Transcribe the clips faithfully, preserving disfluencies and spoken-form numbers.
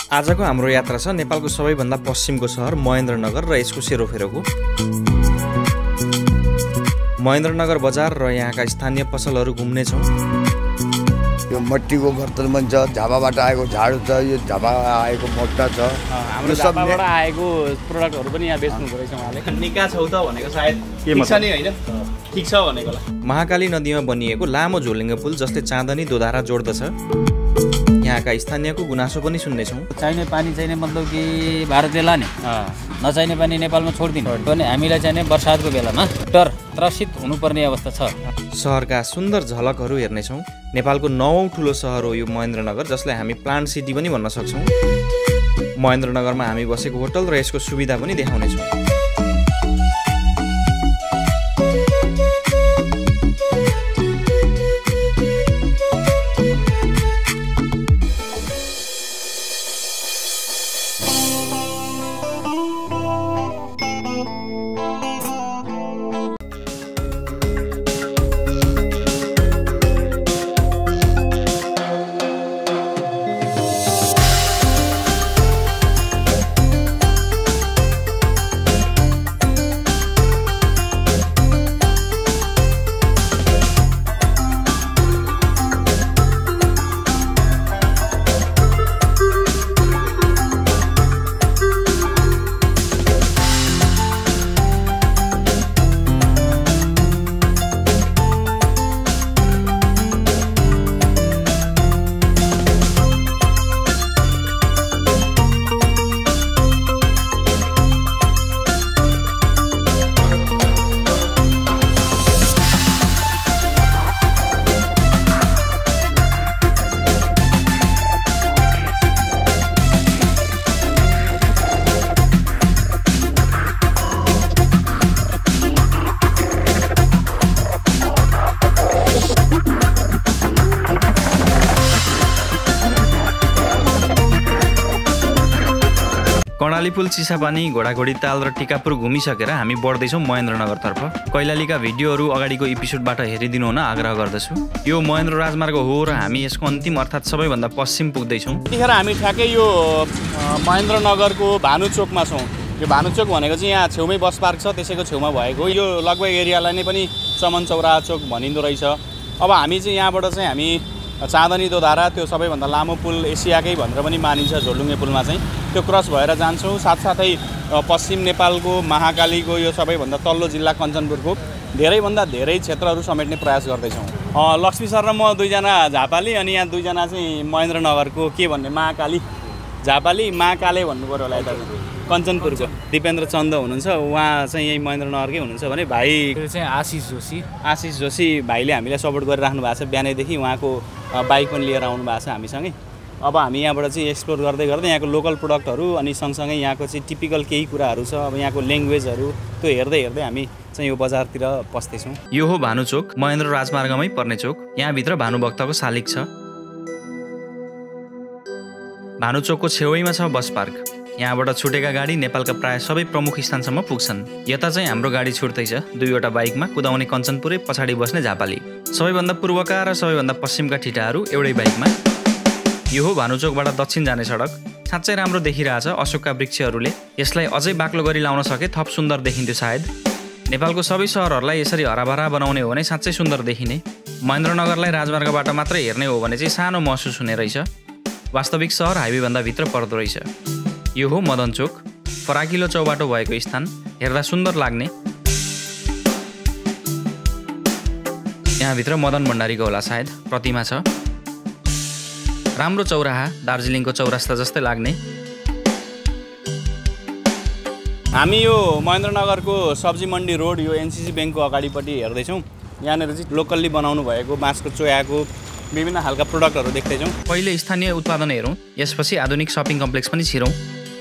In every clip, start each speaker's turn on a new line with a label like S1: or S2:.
S1: आजको हाम्रो यात्रा छ नेपालको सबैभन्दा पश्चिमको सहर महेन्द्रनगर र यसको सेरोफेरोको। महेन्द्रनगर बजार र यहाँका स्थानीय पसलहरू घुम्ने छौँ।
S2: यो मट्टीको बर्तन पनि छ, झापाबाट आएको झाडु छ, यो झापा आएको मोट्टा छ।
S3: हाम्रो झापाबाट आएको प्रोडक्टहरू पनि यहाँ बेच्नु परेछ उहाँले। निका छौ त भनेको सायद ठिक छ नि हैन? ठिक छ भनेको ला।
S1: महाकाली नदीमा बनिएको लामो झोलिङ्गे पुल जसले चाँदनी दोधारा जोड्दछ। यहाँका स्थानीयको गुनासो पनि सुन्नेछौँ।
S4: चाहिने पानी चाहिने मतलब कि भारतले लाने, नचाहिने पानी नेपालमा छोडिदिनु पनि हामीलाई चाहिने वर्षातको बेलामा टर त्रसित हुनुपर्ने अवस्था छ।
S1: सहरका सुन्दर झलकहरू हेर्नेछौँ। नेपालको नवौं ठुलो सहर हो यो महेन्द्रनगर, जसलाई हामी प्लान्ट सिटी पनि भन्न सक्छौँ। महेन्द्रनगरमा हामी बसेको होटल र यसको सुविधा पनि देखाउनेछौँ। कर्णाली पुल, चिसापानी, घोडाघोडी ताल र टिकापुर घुमिसकेर हामी बढ्दैछौँ महेन्द्रनगरतर्फ। कैलालीका भिडियोहरू अगाडिको एपिसोडबाट हेरिदिनु हुन आग्रह गर्दछु। यो महेन्द्र राजमार्ग हो र हामी यसको अन्तिम अर्थात् सबैभन्दा पश्चिम पुग्दैछौँ।
S3: यतिखेर हामी ठ्याक्कै यो महेन्द्रनगरको भानुचोकमा छौँ। यो भानुचोक भनेको चाहिँ यहाँ छेउमै बस पार्क छ, त्यसैको छेउमा भएको यो लगभग एरियालाई नै पनि चमन चौराहा चोक भनिँदो रहेछ। अब हामी चाहिँ यहाँबाट चाहिँ हामी चाँदनी दोधारा, त्यो सबैभन्दा लामो पुल एसियाकै भनेर पनि मानिन्छ झोलुङ्गे पुलमा चाहिँ, त्यो क्रस भएर जान्छौँ। साथसाथै पश्चिम नेपालको महाकालीको यो सबैभन्दा तल्लो जिल्ला कञ्चनपुरको धेरैभन्दा धेरै क्षेत्रहरू समेट्ने प्रयास गर्दैछौँ। लक्ष्मी सर र म दुईजना झापाली, अनि यहाँ दुईजना चाहिँ महेन्द्रनगरको के भन्ने महाकाली, झापाली महाकाले भन्नु पऱ्यो होला यता कञ्चनपुरको दिपेन्द्र चन्द हुनुहुन्छ, उहाँ चाहिँ यही महेन्द्रनगरकै हुनुहुन्छ भने भाइ
S4: चाहिँ आशिष जोशी
S3: आशिष जोशी भाइले हामीलाई सपोर्ट गरिराख्नु भएको छ। बिहानैदेखि उहाँको बाइक पनि लिएर आउनु भएको छ हामीसँगै। अब हामी यहाँबाट चाहिँ एक्सप्लोर गर्दै गर्दै यहाँको लोकल प्रोडक्टहरू अनि सँगसँगै यहाँको चाहिँ टिपिकल केही कुराहरू छ, अब यहाँको ल्याङ्ग्वेजहरू त्यो हेर्दै हेर्दै हामी चाहिँ यो बजारतिर पस्दैछौँ।
S1: यो हो भानुचोक, महेन्द्र राजमार्गमै पर्ने चोक। यहाँभित्र भानुभक्तको शालिग छ। भानुचोकको छेउैमा छ बस पार्क। यहाँबाट छुटेका गाडी नेपालका प्राय सबै प्रमुख स्थानसम्म पुग्छन्। यता चाहिँ हाम्रो गाडी छुट्दैछ, दुईवटा बाइकमा कुदाउने कञ्चनपुरै, पछाडि बस्ने झापाली। सबैभन्दा पूर्वका र सबैभन्दा पश्चिमका ठिटाहरू एउटै बाइकमा। यो हो भानुचोकबाट दक्षिण जाने सडक। साँच्चै राम्रो देखिरहेछ अशोकका वृक्षहरूले। यसलाई अझै बाक्लो गरी लाउन सके थप सुन्दर देखिन्थ्यो सायद। नेपालको सबै सहरहरूलाई यसरी हराभरा बनाउने हो भने साँच्चै सुन्दर देखिने। महेन्द्रनगरलाई राजमार्गबाट मात्रै हेर्ने हो भने चाहिँ सानो महसुस हुने रहेछ। वास्तविक सहर हाइवेभन्दा भित्र पर्दो रहेछ। यो हो मदन चोक, फराकिलो चौबाटो भएको स्थान, हेर्दा सुन्दर लाग्ने। यहाँभित्र मदन भण्डारीको होला सायद प्रतिमा छ। राम्रो चौराहा, दार्जिलिङको चौरास्ता जस्तै लाग्ने।
S3: हामी यो महेन्द्रनगरको सब्जी मन्डी रोड, यो एनसिसी ब्याङ्कको अगाडिपट्टि हेर्दैछौँ। यहाँनिर चाहिँ लोकल्ली बनाउनु भएको बाँसको चोयाको विभिन्न खालका प्रोडक्टहरू देख्दैछौँ।
S1: पहिले स्थानीय उत्पादन हेरौँ, यसपछि आधुनिक सपिङ कम्प्लेक्स पनि छिरौँ।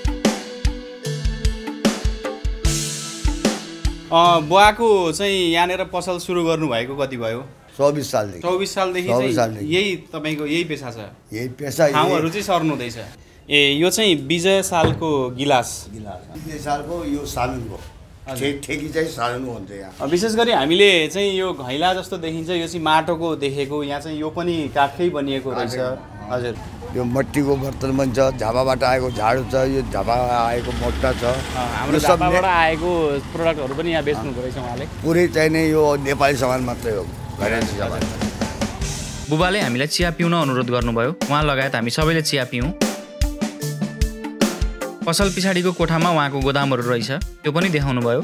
S3: बुवाको चाहिँ यहाँनिर पसल सुरु गर्नुभएको कति भयो?
S2: चौबिस सालदेखि।
S3: चौबिस सालदेखि यही तपाईँको यही पेसा छ?
S2: यही पेसा।
S3: ठाउँहरू चाहिँ सर्नु हुँदैछ। ए यो चाहिँ विजय सालको गिलास
S2: गिलास विजय सालको यो सालुनको ठेकी चाहिँ सालुन हुन्छ यहाँ।
S3: विशेष गरी हामीले चाहिँ यो घैला जस्तो देखिन्छ, यो चाहिँ माटोको देखेको, यहाँ चाहिँ यो पनि काठकै बनिएको रहेछ। हजुर,
S2: यो मट्टीको बर्तन पनि छ, झापाबाट आएको झाडु छ, यो झापा आएको मोट्टा छ।
S3: हाम्रो झापाबाट आएको प्रोडक्टहरू पनि यहाँ बेच्नुभएको रहेछ उहाँले।
S2: पुरै चाहिने यो नेपाली सामान मात्रै हो, घरेलु सामान।
S1: बुबाले हामीलाई चिया पिउन अनुरोध गर्नुभयो। उहाँ लगायत हामी सबैले चिया पियौँ। पसल पछाडिको कोठामा उहाँको गोदामहरू रहेछ, त्यो पनि देखाउनु भयो।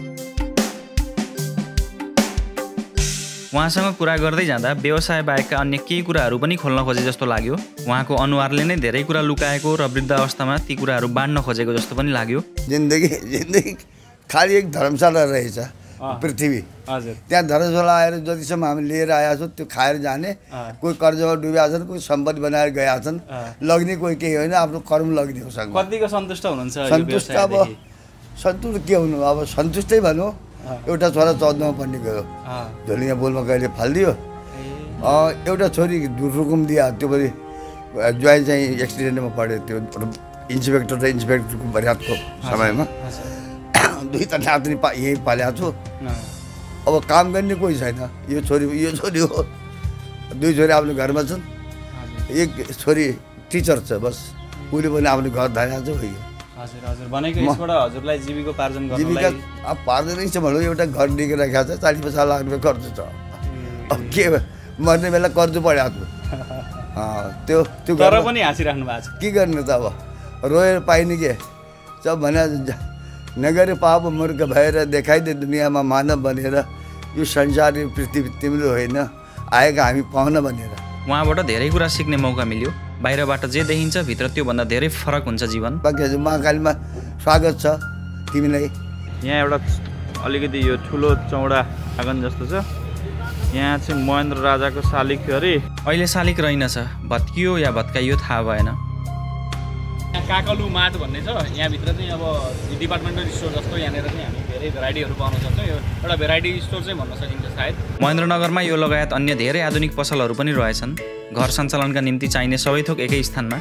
S1: उहाँसँग कुरा गर्दै जाँदा व्यवसाय बाहेकका अन्य केही कुराहरू पनि खोल्न खोजे जस्तो लाग्यो। उहाँको अनुहारले नै धेरै कुरा लुकाएको र वृद्ध अवस्थामा ती कुराहरू बाँड्न खोजेको जस्तो पनि लाग्यो।
S2: जिन्दगी जिन्दगी खालि एक धर्मशाला रहेछ पृथ्वी।
S3: हजुर,
S2: त्यहाँ धर्मशाला आएर जतिसम्म हामी लिएर आएका छौँ त्यो खाएर जाने। कोही कर्जमा डुबेका छन्, कोही सम्पत्ति बनाएर गएका छन्, लग्ने कोही केही होइन, आफ्नो कर्म लग्ने हो।
S3: कतिको सन्तुष्ट हुनुहुन्छ?
S2: सन्तुष्ट अब सन्तुष्ट के हुनु, अब सन्तुष्टै भनौँ। एउटा छोरा चौधमा पढ्ने गयो, झोलिया बोलमा कहिले फालिदियो। एउटा छोरी रुकुम दियो, त्यो पनि ज्वाइन चाहिँ एक्सिडेन्टमा पढ्यो, त्यो इन्सपेक्टर र इन्सपेक्टरको बर्यातको समयमा। दुई त नातिनी पा यहीँ पालेको छु। अब काम गर्ने कोही छैन। यो छोरी यो छोरी हो, दुई छोरी आफ्नो घरमा छन्, एक छोरी टिचर छ बस। उसले पनि आफ्नो घर धारेको छ।
S3: हजुर हजुर, भनेको यसबाट हजुरलाई जीविकोपार्जन गर्नलाई
S2: जीविका अब पार्दैनै छ भनौँ। एउटा घर लिएर राखेको छ, चालिस पचास लाख रुपियाँ खर्च छ। अब के मर्ने बेला कर्ज पऱ्यो त्यो त्यो त्यो
S3: तर पनि हाँसिराख्नु भएको छ।
S2: के गर्ने त अब, रोएर पाइने के सब भने नगरे पाप मूर्ख भएर देखाइदे दुनियाँमा मानव बनेर। यो संसार यो पृथ्वी तिम्रो होइन, आएका हामी पाहुना बनेर।
S1: उहाँबाट धेरै कुरा सिक्ने मौका मिल्यो। बाहिरबाट जे देखिन्छ भित्र त्योभन्दा धेरै फरक हुन्छ जीवन।
S2: बाँकी महाकालीमा स्वागत छ तिमीलाई।
S3: यहाँ एउटा अलिकति यो ठुलो चौडा आँगन जस्तो छ। यहाँ चाहिँ महेन्द्र राजाको शालिक थियो अरे।
S1: अहिले शालिक रहेनछ, भत्कियो या भत्काइयो थाहा भएन।
S3: यहाँ काकलु माट भन्ने छ। यहाँभित्र चाहिँ अब डिपार्टमेन्टल स्टोर जस्तो यहाँनिर चाहिँ हामी धेरै भेराइटीहरू पाउन सक्छौँ। यो एउटा भेराइटी स्टोर चाहिँ भन्न सकिन्छ सायद।
S1: महेन्द्रनगरमा यो लगायत अन्य धेरै आधुनिक पसलहरू पनि रहेछन्। घर सञ्चालनका निम्ति चाहिने सबै थोक एकै स्थानमा।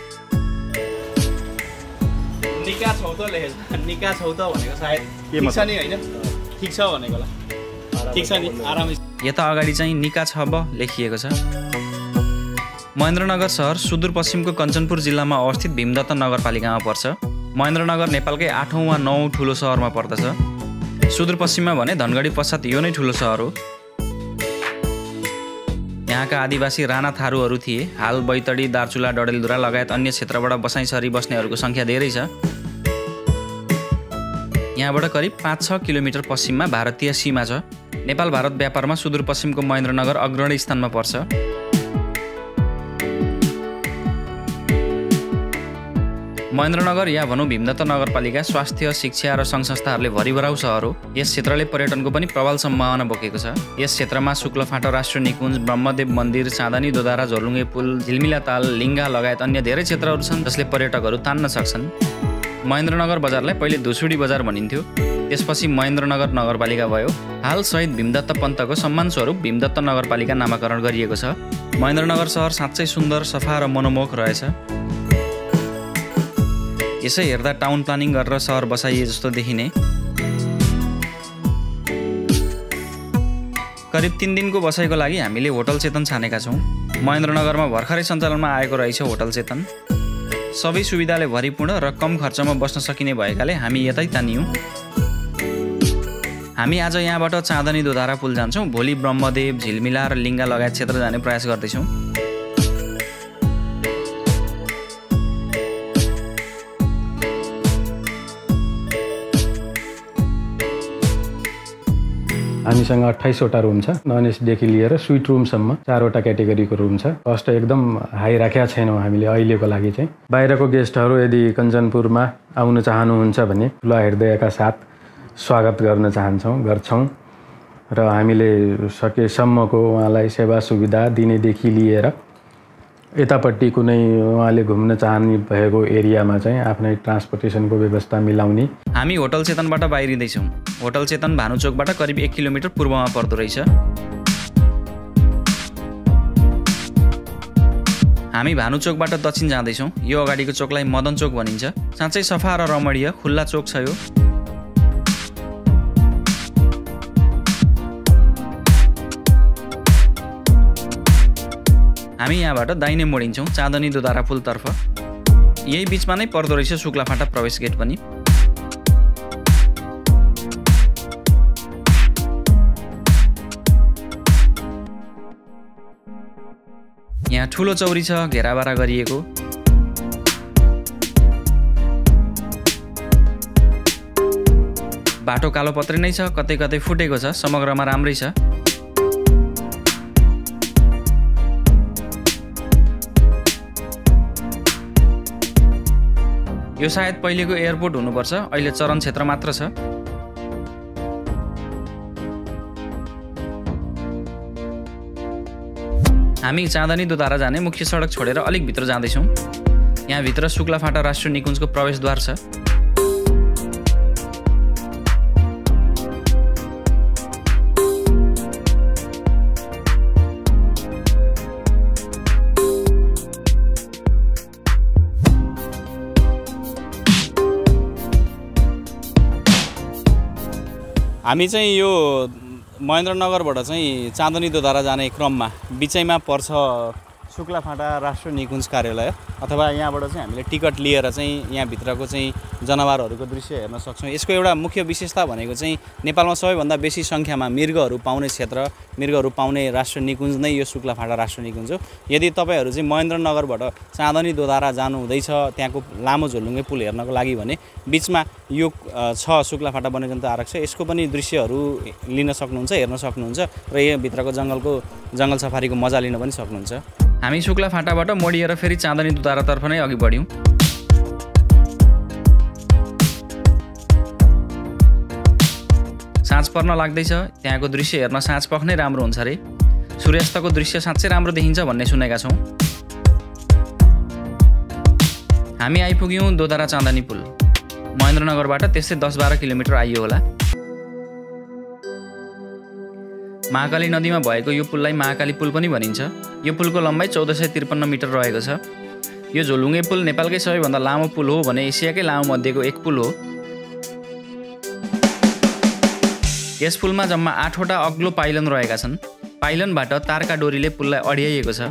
S3: निका छौ त लेखेछ, निका छौ त भनेको सायद ठिक छ नि, होइन? ठिक छ भनेको होला, ठिक छ नि, आरामै।
S1: यता अगाडि चाहिँ निका छ अब लेखिएको छ। महेन्द्रनगर सहर सुदूरपश्चिमको कञ्चनपुर जिल्लामा अवस्थित भीमदत्त नगरपालिकामा पर्छ। महेन्द्रनगर नेपालकै आठौँ वा नौँ ठुलो सहरमा पर्दछ। सुदूरपश्चिममा भने धनगढी पश्चात यो नै ठुलो सहर हो। यहाँका आदिवासी राणा थारूहरू थिए। हाल बैतडी, दार्चुला, डडेलधुरा लगायत अन्य क्षेत्रबाट बसाइँ सरी बस्नेहरूको सङ्ख्या धेरै छ। यहाँबाट करिब पाँच छ किलोमिटर पश्चिममा भारतीय सीमा छ। नेपाल भारत व्यापारमा सुदूरपश्चिमको महेन्द्रनगर अग्रणी स्थानमा पर्छ। महेन्द्रनगर या भनौँ भीमदत्त नगरपालिका स्वास्थ्य, शिक्षा र सङ्घ संस्थाहरूले भरिभराउ सहर हो। यस क्षेत्रले पर्यटनको पनि प्रबल सम्भावना बोकेको छ। यस क्षेत्रमा शुक्लफाँटो राष्ट्रिय निकुञ्ज, ब्रह्मदेव मन्दिर, चाँदनी दोधारा, झोलुङ्गे पुल, झिलमिला ताल, लिङ्गा लगायत अन्य धेरै क्षेत्रहरू छन् जसले पर्यटकहरू तान्न सक्छन्। महेन्द्रनगर बजारलाई पहिले धुसुडी बजार भनिन्थ्यो, त्यसपछि महेन्द्रनगर नगरपालिका भयो। हाल शहीद भीमदत्त पन्तको सम्मानस्वरूप भीमदत्त नगरपालिका नामाकरण गरिएको छ। महेन्द्रनगर सहर साँच्चै सुन्दर, सफा र मनमोहक रहेछ। यसै हेर्दा टाउन प्लानिङ गरेर सहर बसाइए जस्तो देखिने। करिब तिन दिनको बसाइको लागि हामीले होटल चेतन छानेका छौँ। महेन्द्रनगरमा भर्खरै सञ्चालनमा आएको रहेछ होटल चेतन। सबै सुविधाले भरिपूर्ण र कम खर्चमा बस्न सकिने भएकाले हामी यतै तानियौँ। हामी आज यहाँबाट चाँदनी दोधारा पुल जान्छौँ। भोलि ब्रह्मदेव, झिलमिला र लिङ्गा लगायत क्षेत्र जाने प्रयास गर्दैछौँ।
S5: हामीसँग अट्ठाइसवटा रुम छ। नन एसीदेखि लिएर स्विट रुमसम्म चारवटा क्याटेगोरीको रुम छ। कस्ट एकदम हाई राखेका छैनौँ हामीले अहिलेको लागि चाहिँ। बाहिरको गेस्टहरू यदि कञ्चनपुरमा आउन चाहनुहुन्छ भने खुला हृदयका साथ स्वागत गर्न चाहन्छौँ गर्छौँ र हामीले सकेसम्मको उहाँलाई सेवा सुविधा दिनेदेखि लिएर यतापट्टि कुनै उहाँले घुम्न चाहने भएको एरियामा चाहिँ आफ्नै ट्रान्सपोर्टेसनको व्यवस्था मिलाउने।
S1: हामी होटल चेतनबाट बाहिरिँदैछौँ। होटल चेतन भानुचोकबाट करिब एक किलोमिटर पूर्वमा पर्दो रहेछ। हामी भानुचोकबाट दक्षिण जाँदैछौँ। यो अगाडिको चोकलाई मदन चोक भनिन्छ। साँच्चै सफा र रमणीय खुल्ला चोक छ यो। हामी यहाँबाट दाहिने मोडिन्छौँ चाँदनी दोधारा पुलतर्फ। यही बिचमा नै पर्दो रहेछ शुक्लाफाटा प्रवेश गेट पनि। यहाँ ठुलो चौरी छ, घेराबारा गरिएको। बाटो कालो पत्रै नै छ, कतै कतै फुटेको छ, समग्रमा राम्रै छ। यो सायद पहिलेको एयरपोर्ट हुनुपर्छ, अहिले चरण क्षेत्र मात्र छ। हामी चाँदनी दोधारा जाने मुख्य सडक छोडेर अलिक भित्र जाँदैछौँ। यहाँ भित्र शुक्लाफाटा राष्ट्रिय निकुञ्जको प्रवेशद्वार छ।
S3: हामी चाहिँ यो महेन्द्रनगरबाट चाहिँ चाँदनी दोधारा जाने क्रममा बिचैमा पर्छ शुक्लाफाटा राष्ट्रिय निकुञ्ज कार्यालय, अथवा यहाँबाट चाहिँ हामीले टिकट लिएर चाहिँ यहाँभित्रको चाहिँ जनावरहरूको दृश्य हेर्न सक्छौँ। यसको एउटा मुख्य विशेषता भनेको चाहिँ नेपालमा सबैभन्दा बेसी सङ्ख्यामा मृगहरू पाउने क्षेत्र, मृगहरू पाउने राष्ट्रिय निकुञ्ज नै यो शुक्लाफाटा राष्ट्रिय निकुञ्ज हो। यदि तपाईँहरू चाहिँ महेन्द्रनगरबाट चाँदनी दोधारा जानु हुँदैछ त्यहाँको लामो झोलुङ्गे पुल हेर्नको लागि भने बिचमा यो छ शुक्लाफाटा वन्यजन्तु आरक्ष, यसको पनि दृश्यहरू लिन सक्नुहुन्छ, हेर्न सक्नुहुन्छ र यो भित्रको जङ्गलको जङ्गल सफारीको मजा लिन पनि सक्नुहुन्छ।
S1: हामी शुक्लाफाटाबाट मोडिएर फेरि चाँदनी दोधारातर्फ नै अघि बढ्यौँ। साँझ पर्न लाग्दैछ, त्यहाँको दृश्य हेर्न साँझ पख नै राम्रो हुन्छ अरे। सूर्यास्तको दृश्य साँच्चै राम्रो देखिन्छ भन्ने सुनेका छौँ। हामी आइपुग्यौँ दोधारा चाँदनी पुल। महेन्द्रनगरबाट त्यस्तै दस बाह्र किलोमिटर आइयो होला। महाकाली नदीमा भएको यो पुललाई महाकाली पुल पनि भनिन्छ। यो पुलको लम्बाइ चौध सय त्रिपन्न मिटर रहेको छ। यो झोलुङ्गे पुल नेपालकै सबैभन्दा लामो पुल हो भने एसियाकै लामो मध्येको एक पुल हो। यस पुलमा जम्मा आठवटा अग्लो पाइलन रहेका छन्। पाइलनबाट तारका डोरीले पुललाई अड्याइएको छ।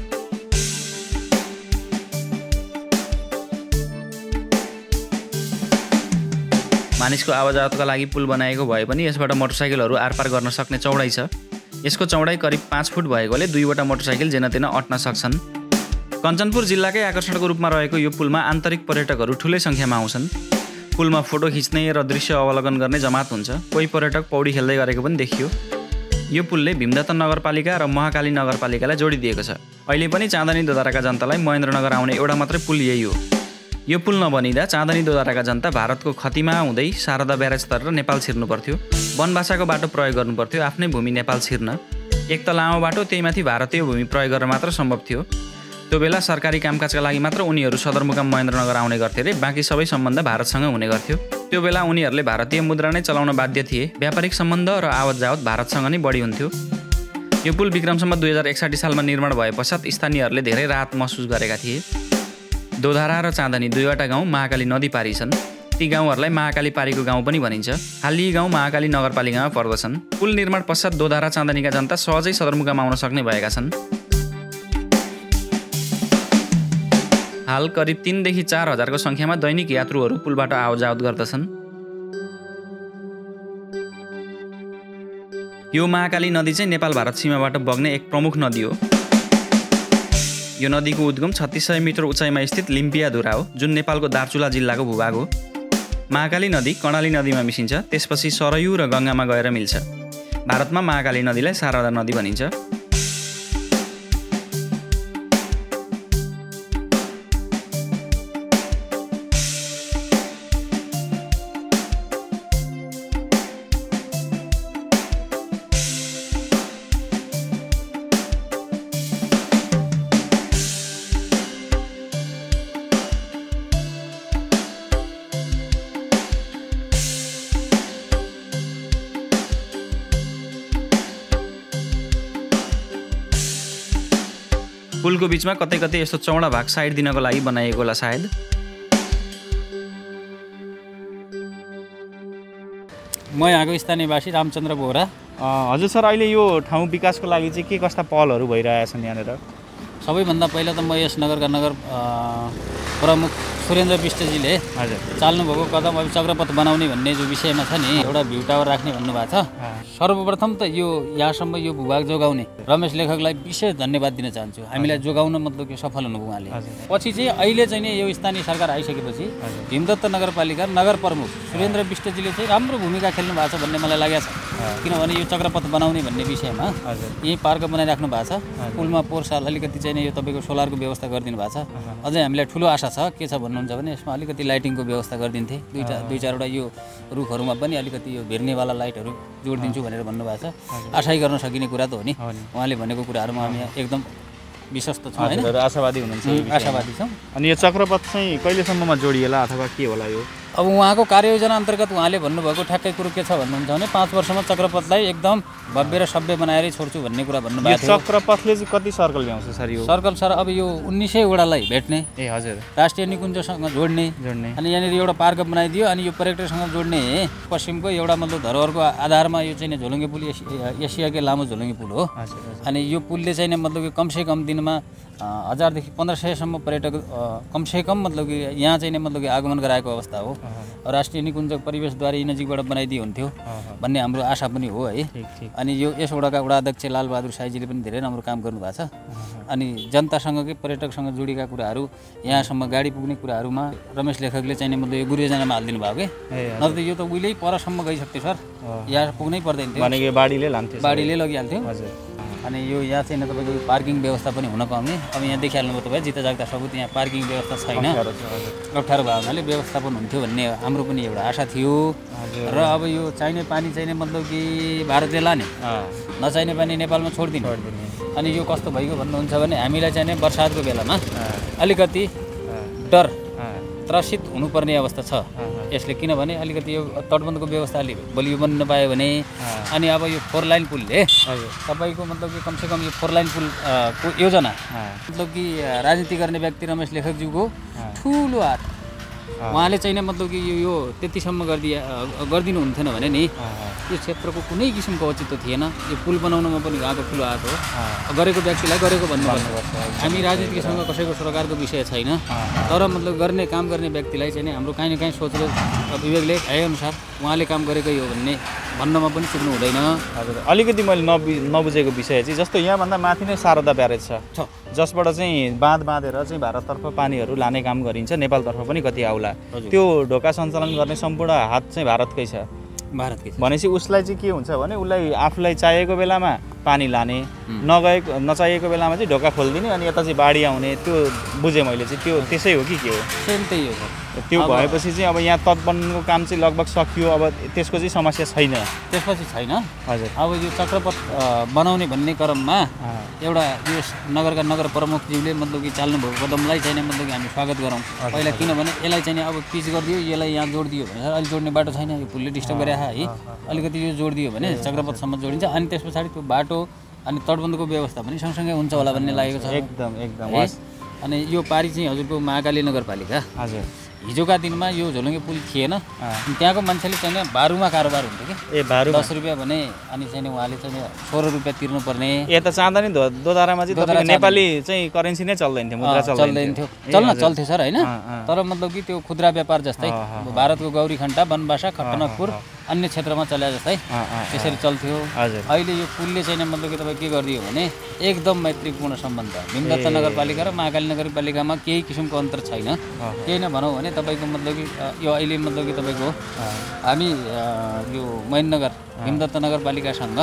S1: मानिसको आवाजावतका लागि पुल बनाएको भए पनि यसबाट मोटरसाइकलहरू आरपार गर्न सक्ने चौडाइ छ। यसको चौडाइ करिब पाँच फुट भएकोले दुईवटा मोटरसाइकल जेनतेन अट्न सक्छन्। कञ्चनपुर जिल्लाकै आकर्षणको रूपमा रहेको यो पुलमा आन्तरिक पर्यटकहरू ठुलै सङ्ख्यामा आउँछन्। पुलमा फोटो खिच्ने र दृश्य अवलोकन गर्ने जमात हुन्छ। कोही पर्यटक पौडी खेल्दै गरेको पनि देखियो। यो पुलले भीमदत्त नगरपालिका र महाकाली नगरपालिकालाई जोडिदिएको छ। अहिले पनि चाँदनी दोधाराका जनतालाई महेन्द्रनगर आउने एउटा मात्रै पुल यही हो। यो पुल नबनिँदा चाँदनी दोधाराका जनता भारतको खतीमा हुँदै शारदा ब्यारेज तरेर नेपाल छिर्नु पर्थ्यो। वनभाषाको बाटो प्रयोग गर्नु पर्थ्यो आफ्नै भूमि नेपाल छिर्न। एक त लामो बाटो, त्यही माथि भारतीय भूमि प्रयोग गरेर मात्र सम्भव थियो। त्यो बेला सरकारी कामकाजका लागि मात्र उनीहरू सदरमुकाम महेन्द्रनगर आउने गर्थे रे, बाँकी सबै सम्बन्ध भारतसँग हुने गर्थ्यो। त्यो बेला उनीहरूले भारतीय मुद्रा नै चलाउन बाध्य थिए। व्यापारिक सम्बन्ध र आवत जावत भारतसँग नै बढी हुन्थ्यो। यो पुल विक्रमसम्म दुई हजार एकसाठी सालमा निर्माण भए पश्चात स्थानीयहरूले धेरै राहत महसुस गरेका थिए। दोधारा र चाँदनी दुईवटा गाउँ महाकाली नदी पारी छन्। ती गाउँहरूलाई महाकाली पारीको गाउँ पनि भनिन्छ। हाल यी गाउँ महाकाली नगरपालिकामा पर्दछन्। पुल निर्माण पश्चात दोधारा चाँदनीका जनता सहजै सदरमुकाम आउन सक्ने भएका छन्। हाल करिब तीनदेखि चार हजारको सङ्ख्यामा दैनिक यात्रुहरू पुलबाट आवजावत गर्दछन्। यो महाकाली नदी चाहिँ नेपाल भारत सीमाबाट बग्ने एक प्रमुख नदी हो। यो नदीको उद्गम छत्तिस सय मिटर उचाइमा स्थित लिम्पियाधुरा हो, जुन नेपालको दार्चुला जिल्लाको भूभाग हो। महाकाली नदी कर्णाली नदीमा मिसिन्छ, त्यसपछि सरयू र गङ्गामा गएर मिल्छ। भारतमा महाकाली नदीलाई शारदा नदी भनिन्छ। पुलको बिचमा कतै कतै यस्तो चौडा भाग साइड दिनको लागि बनाइएको होला सायद।
S4: म यहाँको स्थानीयवासी रामचन्द्र बोहरा।
S3: हजुर सर, अहिले यो ठाउँ विकासको लागि चाहिँ के कस्ता पहलहरू भइरहेका छन् यहाँनिर?
S4: सबैभन्दा पहिला त म यस नगरका नगर प्रमुख सुरेन्द्र विष्टजीले चाल्नुभएको कदम अब चक्रपथ बनाउने भन्ने जो विषयमा छ नि एउटा भ्यू टावर राख्ने भन्नुभएको छ। सर्वप्रथम त यो यहाँसम्म यो भूभाग जोगाउने रमेश लेखकलाई विशेष धन्यवाद दिन चाहन्छु। हामीलाई जोगाउन मतलब कि सफल हुनुभयो उहाँले। पछि चाहिँ अहिले चाहिँ नि यो स्थानीय सरकार आइसकेपछि भीमदत्त नगरपालिका नगर प्रमुख सुरेन्द्र विष्टजीले चाहिँ राम्रो भूमिका खेल्नु भएको छ भन्ने मलाई लागेको छ। किनभने यो चक्रपथ बनाउने भन्ने विषयमा यही पार्क बनाइराख्नु भएको छ। पुलमा पोहोर साल अलिकति चाहिँ यो तपाईँको सोलरको व्यवस्था गरिदिनु भएको छ। अझै हामीलाई ठुलो आशा छ। के छ भन्नुहुन्छ भने यसमा अलिकति लाइटिङको व्यवस्था गरिदिन्थे। दुईवटा दुई चारवटा यो रुखहरूमा पनि अलिकति यो भेर्नेवाला लाइटहरू जोडिदिन्छु भनेर भन्नुभएको छ। आशै गर्न सकिने कुरा त हो नि। उहाँले भनेको कुराहरूमा हामी एकदम विश्वस्त छौँ होइन,
S3: आशावादी हुनुहुन्छ।
S4: आशावादी छौँ।
S3: अनि यो चक्रपथ चाहिँ कहिलेसम्ममा जोडिएला अथवा के होला यो?
S4: अब उहाँको कार्ययोजना अन्तर्गत उहाँले भन्नुभएको ठ्याक्कै कुरो के छ भन्नुहुन्छ भने पाँच वर्षमा चक्रपथलाई एकदम भव्य र सभ्य बनाएरै छोड्छु भन्ने कुरा भन्नुभएको थियो।
S3: चक्रपथले चाहिँ कति सर्कल ल्याउँछ सर यो?
S4: सर्कल सर अब यो उन्नाइसै वडालाई भेट्ने,
S3: ए हजुर,
S4: राष्ट्रिय निकुञ्जसँग जोड्ने
S3: जोड्ने
S4: अनि यहाँनिर एउटा पार्क बनाइदियो अनि यो पर्यटकसँग जोड्ने पश्चिमको एउटा मतलब धरोहरको आधारमा यो चाहिँ झोलुङ्गे पुल एसियाकै लामो झोलुङ्गे पुल हो। अनि यो पुलले चाहिँ मतलब कि कमसे कम दिनमा हजारदेखि पन्ध्र सयसम्म पर्यटक कमसे कम मतलब कि यहाँ चाहिँ मतलब कि आगमन गराएको अवस्था हो। राष्ट्रिय निकुञ्ज परिवेशद्वारा यी नजिकबाट बनाइदिए हुन्थ्यो भन्ने हाम्रो आशा पनि हो है। अनि यो यस वडाका वडा अध्यक्ष लालबहादुर साईजीले पनि धेरै राम्रो काम गर्नुभएको छ। अनि जनतासँगकै पर्यटकसँग जोडिएका कुराहरू यहाँसम्म गाडी पुग्ने कुराहरूमा रमेश लेखकले चाहिँ मतलब यो गुरुयोजनामा हालिदिनु भयो कि नत्र यो त उहिल्यै परसम्म गइसक्थ्यो सर। यहाँ पुग्नै पर्दैन थियो,
S3: भनेको बाढीले लान्थ्यो,
S4: बाढीले लगिहाल्थ्यो। अनि यो यहाँ चाहिँ तपाईँको पार्किङ व्यवस्था पनि हुन पाउने। अब यहाँ देखिहाल्नुभयो तपाईँ जिता जाग्दा सबुत यहाँ पार्किङ व्यवस्था छैन, अप्ठ्यारो भयो हुनाले व्यवस्थापन हुन्थ्यो भन्ने हाम्रो पनि एउटा आशा थियो। र अब यो चाहिने पानी चाहिने मतलब कि भारतले लाने, नचाहिने पानी नेपालमा छोडिदिने। अनि यो कस्तो भइगयो भन्नुहुन्छ भने हामीलाई चाहिने बर्सातको बेलामा अलिकति डर त्रसित हुनुपर्ने अवस्था छ यसले। किनभने अलिकति यो तटबन्धको व्यवस्था अलि बलियो बन्न पायो भने अनि अब यो फोर लाइन पुलले तपाईँको मतलब कि कमसेकम यो फोर लाइन पुल को योजना मतलब कि राजनीति गर्ने व्यक्ति रमेश लेखकज्यूको ठुलो हात। उहाँले चाहिँ मतलब कि यो यो त्यतिसम्म गरिदिए गरिदिनु हुन्थेन भने नि यो क्षेत्रको कुनै किसिमको औचित्य थिएन। यो पुल बनाउनमा पनि उहाँको ठुलो हात हो। गरेको व्यक्तिलाई गरेको भन्नुपर्छ। हामी राजनीतिसँग कसैको सरकारको विषय छैन, तर मतलब गर्ने काम गर्ने व्यक्तिलाई चाहिँ हाम्रो काहीँ न काहीँ सोच र विवेकले भएअनुसार उहाँले काम गरेकै हो भन्ने भन्नमा पनि सिक्नु हुँदैन।
S3: हजुर, अलिकति मैले नबु नबुझेको विषय चाहिँ जस्तो यहाँभन्दा माथि नै शारदा ब्यारेज छ जसबाट चाहिँ बाँध बाँधेर चाहिँ भारततर्फ पानीहरू लाने काम गरिन्छ, नेपालतर्फ पनि कति आउला। त्यो ढोका सञ्चालन गर्ने सम्पूर्ण हात चाहिँ भारतकै छ।
S4: भारतकै
S3: भनेपछि उसलाई चाहिँ के हुन्छ भने उसलाई आफूलाई चाहिएको बेलामा पानी लाने, नगएको नचाहिएको बेलामा चाहिँ ढोका खोलिदिने अनि यता चाहिँ बाढी आउने। त्यो बुझेँ मैले चाहिँ। त्यो त्यसै हो कि के हो?
S4: सेम त्यही हो सर।
S3: त्यो भएपछि चाहिँ अब यहाँ तटबन्धनको काम चाहिँ लगभग सकियो, अब त्यसको चाहिँ समस्या छैन।
S4: त्यसपछि छैन।
S3: हजुर,
S4: अब यो चक्रपथ बनाउने भन्ने क्रममा एउटा यो नगरका नगर प्रमुखज्यूले मतलब कि चाल्नुभएको कदमलाई चाहिँ मतलब कि हामी स्वागत गरौँ पहिला। किनभने यसलाई चाहिँ अब पिच गरिदियो, यसलाई यहाँ जोडिदियो भने अहिले जोड्ने बाटो छैन, यो पुलले डिस्टर्ब गरे है। अलिकति यो जोडिदियो भने चक्रपथसम्म जोडिन्छ अनि त्यस पछाडि त्यो बाटो अनि तटबन्धको व्यवस्था पनि सँगसँगै हुन्छ होला भन्ने लागेको छ।
S3: एकदम एकदम।
S4: अनि यो पारी चाहिँ हजुरको महाकाली नगरपालिका
S3: हजुर
S4: हिजोका दिनमा यो झोलुङ्गे पुल थिएन। त्यहाँको मान्छेले चाहिँ बारुमा कारोबार हुन्थ्यो कि
S3: ए बारु
S4: दस रुपियाँ भने अनि चाहिँ उहाँले चाहिँ सोह्र रुपियाँ तिर्नुपर्ने।
S3: यता चाँदनी दोधारामा चाहिँ तपाईँको नेपाली चाहिँ करेन्सी नै चल्दैन थियो, मुद्रा
S4: चल्दैन थियो, चल्न चल्थ्यो सर होइन। तर मतलब कि त्यो खुद्रा व्यापार जस्तै भारतको गौरी खण्टा बनबासा खट्टनकपुर अन्य क्षेत्रमा चले जस्तै त्यसरी चल्थ्यो। अहिले यो पुलले चाहिँ मतलब कि तपाईँ के गरिदियो भने एकदम मैत्रीपूर्ण सम्बन्ध भीमदत्त नगरपालिका र महाकाली नगरपालिकामा केही किसिमको अन्तर छैन। केही न भनौँ भने तपाईँको मतलब कि यो अहिले मतलब कि तपाईँको हामी यो महेन्द्रनगर भीमदत्त नगरपालिकासँग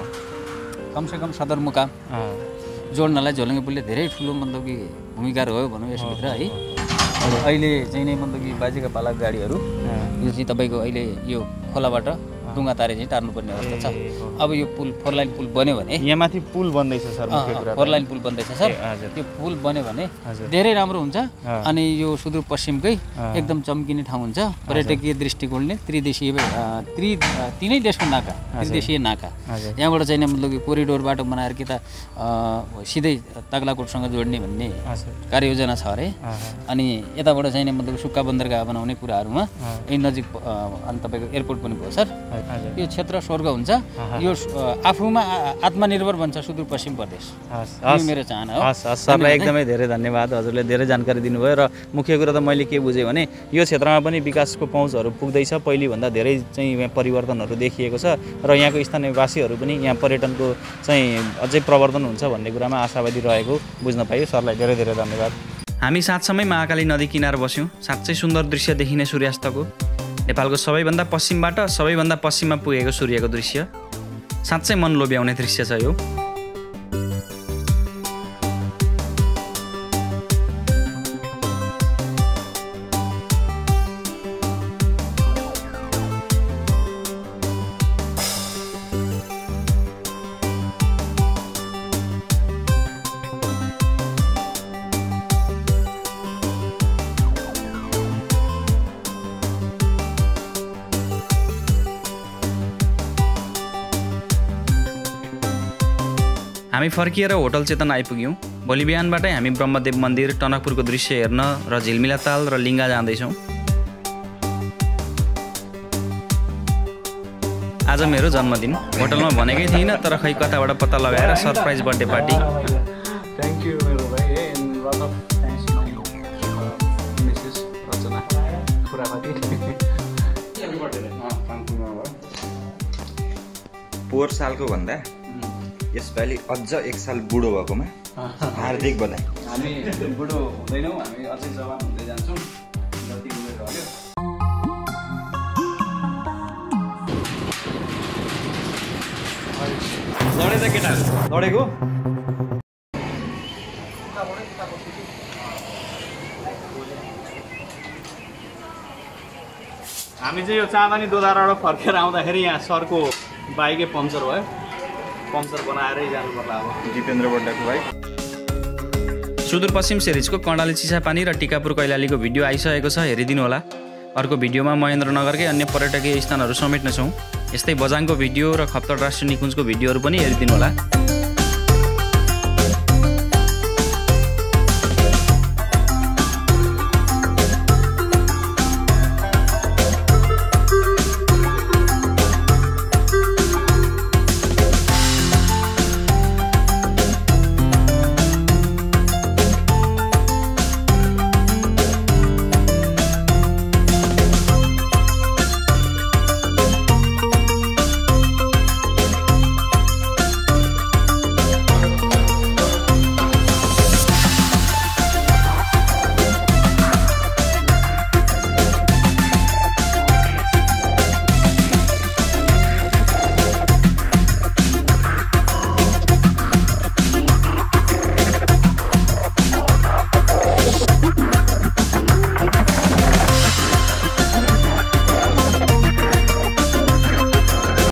S4: कमसेकम सदरमुकाम जोड्नलाई झोलुङ्गे पुलले धेरै ठुलो मतलब कि भूमिका रह्यो भनौँ यसभित्र है। अहिले चाहिँ नै मतलब कि बाजेका पालक गाडीहरू यो चाहिँ तपाईँको अहिले यो खोलाबाट डुङ्गा तारे चाहिँ टार्नुपर्ने अवस्था छ। अब यो पुल फोर लाइन पुल बन्यो भने
S3: यहाँ माथि पुल बन्दैछ सर,
S4: फोर लाइन पुल बन्दैछ सर। त्यो पुल बन्यो भने धेरै राम्रो हुन्छ अनि यो सुदूरपश्चिमकै एकदम चम्किने ठाउँ हुन्छ। पर्यटकीय दृष्टिकोणले त्रिदेशीय त्रि तिनै देशको नाका त्रिदेशीय नाका यहाँबाट चाहिँ मतलब कि कोरिडोर बाटो बनाएर कि त सिधै तागलाकोटसँग जोड्ने भन्ने कार्ययोजना छ अरे। अनि यताबाट चाहिँ मतलब सुक्खा बन्दरगाह बनाउने कुराहरूमा यही नजिक अनि तपाईँको एयरपोर्ट पनि भयो सर। यो क्षेत्र स्वर्ग हुन्छ। यो आफूमा आत्मनिर्भर बन्छ सुदूरपश्चिम प्रदेश। यो मेरो चाहना हो।
S1: हस् हस् सरलाई एकदमै धेरै धन्यवाद। हजुरले धेरै जानकारी दिनुभयो र मुख्य कुरा त मैले के बुझेँ भने यो क्षेत्रमा पनि विकासको पहुँचहरू पुग्दैछ। पहिलेभन्दा धेरै चाहिँ यहाँ परिवर्तनहरू देखिएको छ र यहाँको स्थानीयवासीहरू पनि यहाँ पर्यटनको चाहिँ अझै प्रवर्धन हुन्छ भन्ने कुरामा आशावादी रहेको बुझ्न पाइयो। सरलाई धेरै धेरै धन्यवाद। हामी साथसँगै महाकाली नदी किनार बस्यौँ। साँच्चै सुन्दर दृश्य देखिने सूर्यास्तको। नेपालको सबैभन्दा पश्चिमबाट सबैभन्दा पश्चिममा पुगेको सूर्यको दृश्य साँच्चै मन लोभ्याउने दृश्य छ यो। हामी फर्किएर होटल चेतन आइपुग्यौँ। भोलि बिहानबाटै हामी ब्रह्मदेव मन्दिर, टनकपुरको दृश्य हेर्न र झिलमिला ताल र लिङ्गा जाँदैछौँ। आज मेरो जन्मदिन। होटलमा भनेकै थिइनँ, तर खै कताबाट पत्ता लगाएर surprise birthday party.
S3: Thank you मेरो भाइ। And lot of thanks to my Mrs Rachana खुरापाती।
S6: पोहोर सालको भन्दा यसपालि अझ एक साल बुढो भएकोमा हार्दिक बधाई।
S3: हामी बुढो हुँदैनौँ, हामी अझै जवान हुँदै जान्छौँ। जति उमेर भयो
S1: लडेछ केटाहरू, लडेको
S3: हामी चाहिँ यो चाँदनी दोधाराबाट फर्केर आउँदाखेरि यहाँ सरको बाइकै पङ्चर भयो। पङ्चर बनाएरै जानु पर्ला अब।
S6: जितेन्द्र बड्डाको बाइक।
S1: सुदूरपश्चिम सिरिजको कर्णाली, चिसापानी र टिकापुर कैलालीको भिडियो आइसकेको छ, हेरिदिनु होला। अर्को भिडियोमा महेन्द्रनगरकै अन्य पर्यटकीय स्थानहरू समेट्नेछौँ। यस्तै बजाङको भिडियो र खप्तड राष्ट्रिय निकुञ्जको भिडियोहरू पनि हेरिदिनु होला।